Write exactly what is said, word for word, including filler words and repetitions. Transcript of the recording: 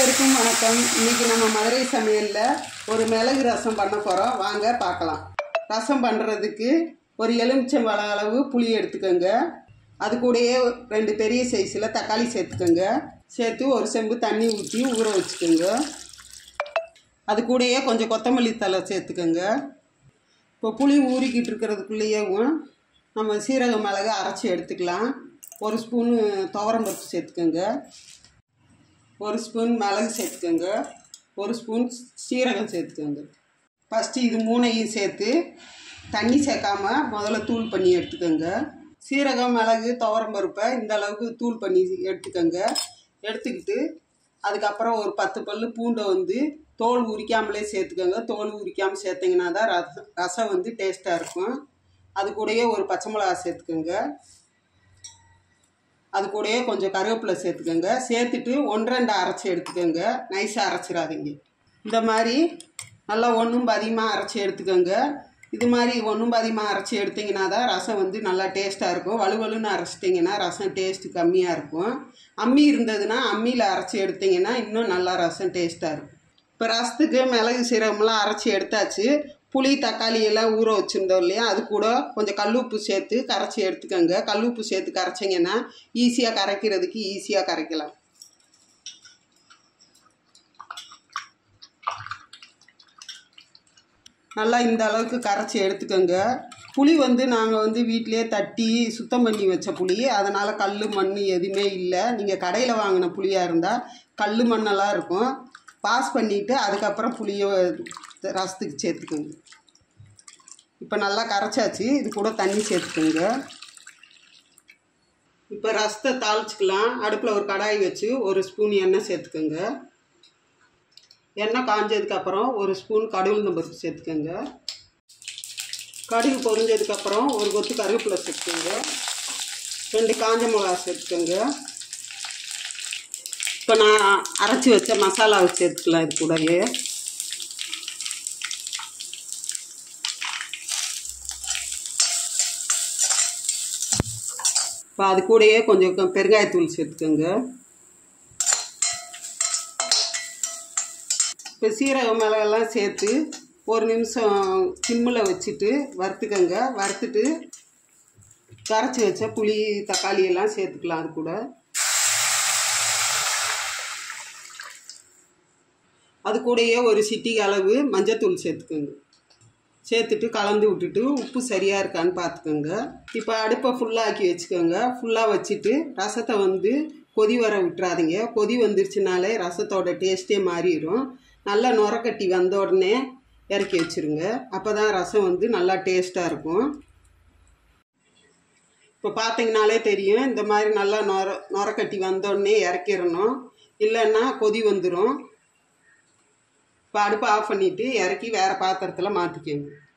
அனைவருக்கும் வணக்கம். இன்னைக்கு நம்ம மதுரை சமையல்ல ஒரு மிளகு ரசம் பண்ண போறோம். வாங்க பார்க்கலாம். ரசம் பண்றதுக்கு ஒரு எலுமிச்சம்பழம் அளவு புளி எடுத்துக்கோங்க. அது கூடயே ரெண்டு பெரிய சைஸில் தக்காளி சேர்த்துக்கோங்க. சேர்த்து ஒரு செம்பு தண்ணி ஊற்றி ஊற வச்சுக்கோங்க. அது கூடயே கொஞ்சம் கொத்தமல்லி தழை சேர்த்துக்கோங்க. இப்போ புளி ஊறிக்கிட்டு இருக்கிறதுக்குள்ளேயும் நம்ம சீரக மிளகு அரைச்சி எடுத்துக்கலாம். ஒரு ஸ்பூன் துவரம்பருப்பு சேர்த்துக்கோங்க. ஒரு ஸ்பூன் மிளகு சேர்த்துக்கோங்க. ஒரு ஸ்பூன் சீரகம் சேர்த்துக்கோங்க. ஃபஸ்ட்டு இது மூணையும் சேர்த்து தண்ணி சேர்க்காம முதல்ல தூள் பண்ணி எடுத்துக்கோங்க. சீரகம் மிளகு துவரம்பருப்பை இந்த அளவுக்கு தூள் பண்ணி எடுத்துக்கோங்க. எடுத்துக்கிட்டு அதுக்கப்புறம் ஒரு பத்து பல் பூண்டை வந்து தோல் உரிக்காமலே சேர்த்துக்கோங்க. தோல் உரிக்காமல் சேர்த்திங்கன்னா தான் ரசம் ரசம் வந்து டேஸ்ட்டாக இருக்கும். அது கூடயே ஒரு பச்சை மிளகா சேர்த்துக்கோங்க. அது கூடயே கொஞ்சம் கருவேப்பிலை சேர்த்துக்கோங்க. சேர்த்துட்டு ஒன்று ரெண்டு அரைச்சி எடுத்துக்கோங்க. நைஸாக அரைச்சிடாதீங்க. இந்த மாதிரி நல்லா ஒன்றும் அதிகமாக அரைச்சி எடுத்துக்கோங்க. இது மாதிரி ஒன்றும் அதிகமாக அரைச்சி எடுத்திங்கன்னா தான் ரசம் வந்து நல்லா டேஸ்ட்டாக இருக்கும். வலுவலுன்னு அரைச்சிட்டிங்கன்னா ரசம் டேஸ்ட்டு கம்மியாக இருக்கும். அம்மி இருந்ததுன்னா அம்மியில் அரைச்சி எடுத்திங்கன்னா இன்னும் நல்லா ரசம் டேஸ்ட்டாக இருக்கும். இப்போ ரசத்துக்கு மிளகு சீரகம்லாம் அரைச்சி எடுத்தாச்சு. புளி தக்காளி எல்லாம் ஊற வச்சுருந்தோம் இல்லையா, அது கூட கொஞ்சம் கல்லுப்பு சேர்த்து கரைச்சி எடுத்துக்கோங்க. கல்லுப்பு சேர்த்து கரைச்சிங்கன்னா ஈஸியாக கரைக்கிறதுக்கு ஈஸியாக கரைக்கலாம். நல்லா இந்த அளவுக்கு கரைச்சி எடுத்துக்கோங்க. புளி வந்து நாங்கள் வந்து வீட்டிலே தட்டி சுத்தம் பண்ணி வச்ச புளி, அதனால் கல் மண் எதுவுமே இல்லை. நீங்கள் கடையில் வாங்கின புளியாக இருந்தால் கல் மண்ணெல்லாம் இருக்கும். பாஸ் பண்ணிவிட்டு அதுக்கப்புறம் புளியை ரசத்துக்கு சேர்த்துக்கோங்க. இப்போ நல்லா கரைச்சாச்சு. இது கூட தண்ணி சேர்த்துக்கோங்க. இப்போ ரசத்தை தாளிச்சிக்கலாம். அடுப்பில் ஒரு கடாய் வச்சு ஒரு ஸ்பூன் எண்ணெய் சேர்த்துக்கோங்க. எண்ணெய் காஞ்சதுக்கப்புறம் ஒரு ஸ்பூன் கடுகு பருப்பு சேர்த்துக்கோங்க. கடுகு பொரிஞ்சதுக்கப்புறம் ஒரு கொத்து கருவேப்பிலை சேர்த்துக்கோங்க. ரெண்டு காஞ்ச மிளகா சேர்த்துக்கோங்க. இப்போ நான் அரைச்சி வச்ச மசாலாவை சேர்த்துக்கலாம். இது கூடயே இப்போ அது கூடயே கொஞ்சம் பெருங்காயத்தூள் சேர்த்துக்கோங்க. இப்போ சீரக மிளகெல்லாம் சேர்த்து ஒரு நிமிஷம் சிம்மில் வச்சுட்டு வறுத்துக்கோங்க. வறுத்துட்டு கரைச்சி வச்ச புளி தக்காளி எல்லாம் சேர்த்துக்கலாம். அது கூட அது கூடயே ஒரு சிட்டிகை அளவு மஞ்சத்தூள் சேர்த்துக்கோங்க. சேர்த்துட்டு கலந்து விட்டுட்டு உப்பு சரியாக இருக்கான்னு பார்த்துக்கோங்க. இப்போ அடுப்பை ஃபுல்லாக வச்சுக்கோங்க. ஃபுல்லாக வச்சுட்டு ரசத்தை வந்து கொதி வர விட்டுறாதீங்க. கொதி வந்துருச்சுனாலே ரசத்தோட டேஸ்ட்டே மாறிடும். நல்லா நுரக்கட்டி வந்த உடனே இறக்கி வச்சுருங்க. அப்போ தான் ரசம் வந்து நல்லா டேஸ்ட்டாக இருக்கும். இப்போ பார்த்தீங்கனாலே தெரியும். இந்த மாதிரி நல்லா நொர நுரக்கட்டி வந்தோடனே இறக்கிடணும். இல்லைன்னா கொதி வந்துடும். இப்போ அடுப்பை ஆஃப் பண்ணிவிட்டு இறக்கி வேறு பாத்திரத்தில் மாற்றிக்கோங்க.